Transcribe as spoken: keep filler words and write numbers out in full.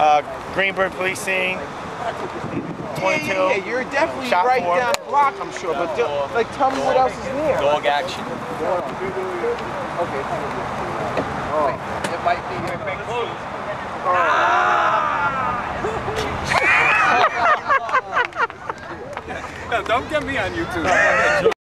Uh, Greenberg police scene. Yeah, yeah, yeah, you're definitely Shop right for. down the block, I'm sure. But do, like, tell me what else is near. Dog action. Okay. Oh. It might be your big clothes. No, don't get me on YouTube.